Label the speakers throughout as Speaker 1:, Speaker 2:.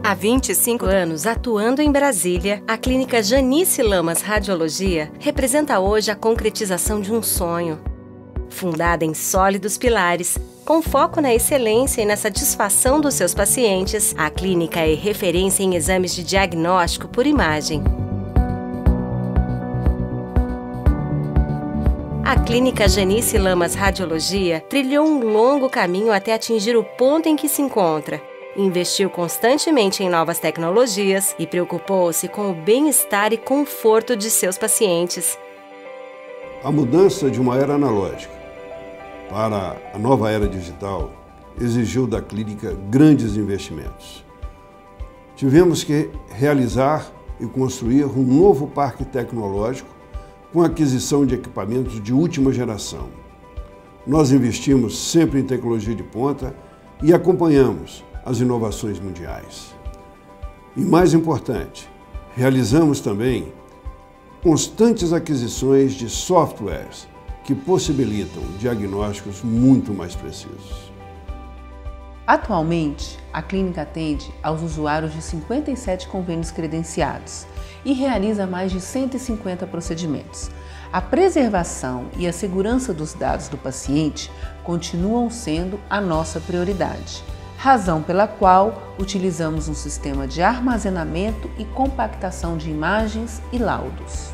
Speaker 1: Há 25 anos atuando em Brasília, a Clínica Janice Lamas Radiologia representa hoje a concretização de um sonho. Fundada em sólidos pilares, com foco na excelência e na satisfação dos seus pacientes, a clínica é referência em exames de diagnóstico por imagem. A Clínica Janice Lamas Radiologia trilhou um longo caminho até atingir o ponto em que se encontra. Investiu constantemente em novas tecnologias e preocupou-se com o bem-estar e conforto de seus pacientes.
Speaker 2: A mudança de uma era analógica para a nova era digital exigiu da clínica grandes investimentos. Tivemos que realizar e construir um novo parque tecnológico com a aquisição de equipamentos de última geração. Nós investimos sempre em tecnologia de ponta e acompanhamos as inovações mundiais. E mais importante, realizamos também constantes aquisições de softwares que possibilitam diagnósticos muito mais precisos.
Speaker 3: Atualmente, a clínica atende aos usuários de 57 convênios credenciados e realiza mais de 150 procedimentos. A preservação e a segurança dos dados do paciente continuam sendo a nossa prioridade, razão pela qual utilizamos um sistema de armazenamento e compactação de imagens e laudos.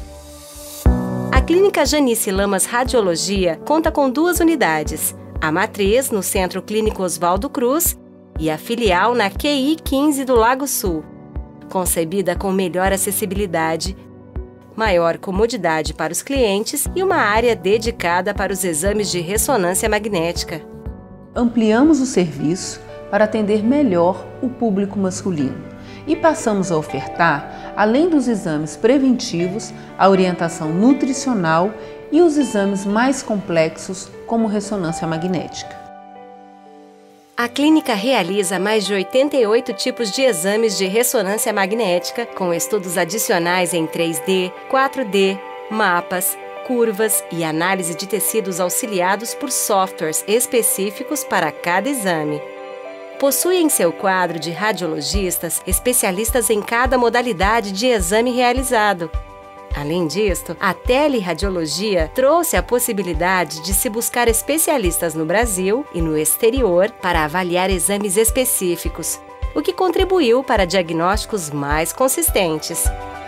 Speaker 1: A Clínica Janice Lamas Radiologia conta com 2 unidades, a matriz no Centro Clínico Oswaldo Cruz e a filial na QI 15 do Lago Sul, concebida com melhor acessibilidade, maior comodidade para os clientes e uma área dedicada para os exames de ressonância magnética.
Speaker 3: Ampliamos o serviço para atender melhor o público masculino e passamos a ofertar, além dos exames preventivos, a orientação nutricional e os exames mais complexos, como ressonância magnética.
Speaker 1: A clínica realiza mais de 88 tipos de exames de ressonância magnética, com estudos adicionais em 3D, 4D, mapas, curvas e análise de tecidos auxiliados por softwares específicos para cada exame. Possui em seu quadro de radiologistas especialistas em cada modalidade de exame realizado. Além disto, a teleradiologia trouxe a possibilidade de se buscar especialistas no Brasil e no exterior para avaliar exames específicos, o que contribuiu para diagnósticos mais consistentes.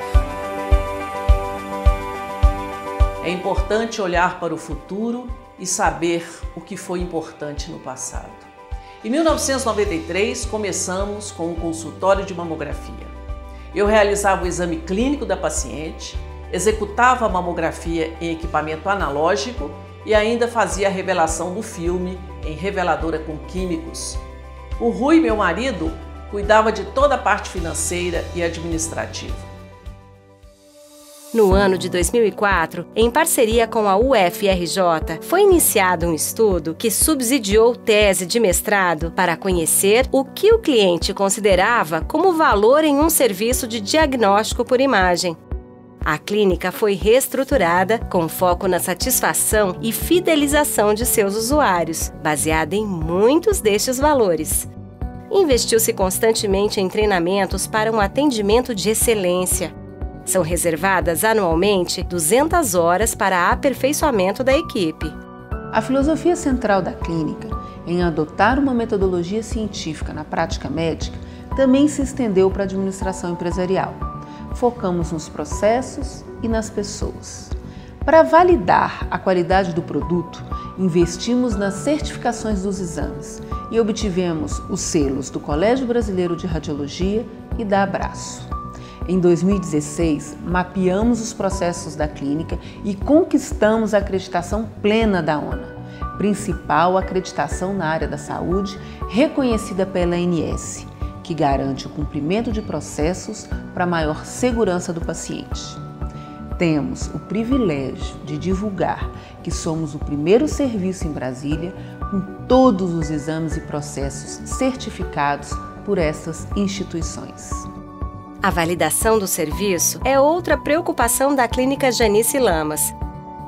Speaker 4: É importante olhar para o futuro e saber o que foi importante no passado. Em 1993, começamos com um consultório de mamografia. Eu realizava o exame clínico da paciente, executava a mamografia em equipamento analógico e ainda fazia a revelação do filme em reveladora com químicos. O Rui, meu marido, cuidava de toda a parte financeira e administrativa.
Speaker 1: No ano de 2004, em parceria com a UFRJ, foi iniciado um estudo que subsidiou tese de mestrado para conhecer o que o cliente considerava como valor em um serviço de diagnóstico por imagem. A clínica foi reestruturada com foco na satisfação e fidelização de seus usuários, baseada em muitos destes valores. Investiu-se constantemente em treinamentos para um atendimento de excelência. São reservadas anualmente 200 horas para aperfeiçoamento da equipe.
Speaker 3: A filosofia central da clínica, em adotar uma metodologia científica na prática médica, também se estendeu para a administração empresarial. Focamos nos processos e nas pessoas. Para validar a qualidade do produto, investimos nas certificações dos exames e obtivemos os selos do Colégio Brasileiro de Radiologia e da Abraço. Em 2016, mapeamos os processos da clínica e conquistamos a acreditação plena da ONA, principal acreditação na área da saúde reconhecida pela ANS, que garante o cumprimento de processos para maior segurança do paciente. Temos o privilégio de divulgar que somos o primeiro serviço em Brasília com todos os exames e processos certificados por essas instituições.
Speaker 1: A validação do serviço é outra preocupação da Clínica Janice Lamas.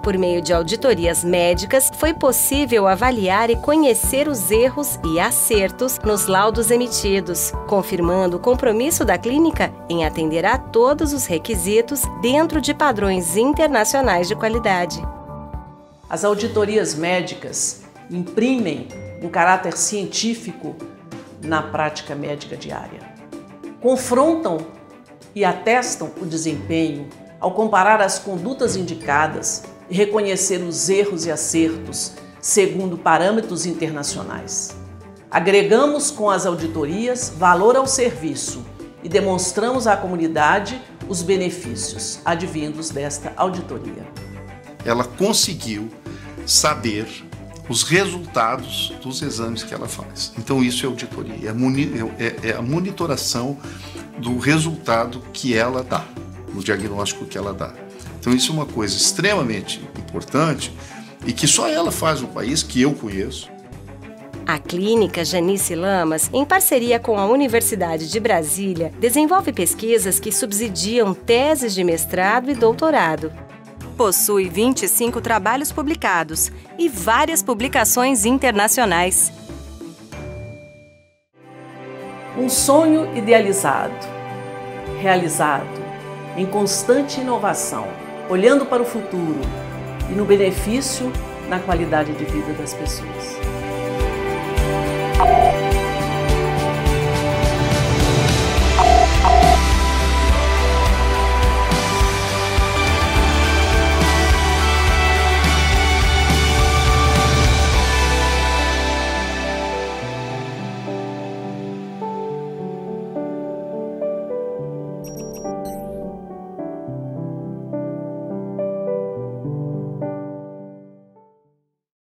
Speaker 1: Por meio de auditorias médicas, foi possível avaliar e conhecer os erros e acertos nos laudos emitidos, confirmando o compromisso da clínica em atender a todos os requisitos dentro de padrões internacionais de qualidade.
Speaker 4: As auditorias médicas imprimem um caráter científico na prática médica diária. Confrontam e atestam o desempenho ao comparar as condutas indicadas e reconhecer os erros e acertos segundo parâmetros internacionais. Agregamos com as auditorias valor ao serviço e demonstramos à comunidade os benefícios advindos desta auditoria.
Speaker 5: Ela conseguiu saber os resultados dos exames que ela faz. Então isso é auditoria, é a monitoração do resultado que ela dá, no diagnóstico que ela dá. Então isso é uma coisa extremamente importante e que só ela faz no país, que eu conheço.
Speaker 1: A Clínica Janice Lamas, em parceria com a Universidade de Brasília, desenvolve pesquisas que subsidiam teses de mestrado e doutorado. Possui 25 trabalhos publicados e várias publicações internacionais.
Speaker 4: Um sonho idealizado, realizado, em constante inovação, olhando para o futuro e no benefício na qualidade de vida das pessoas.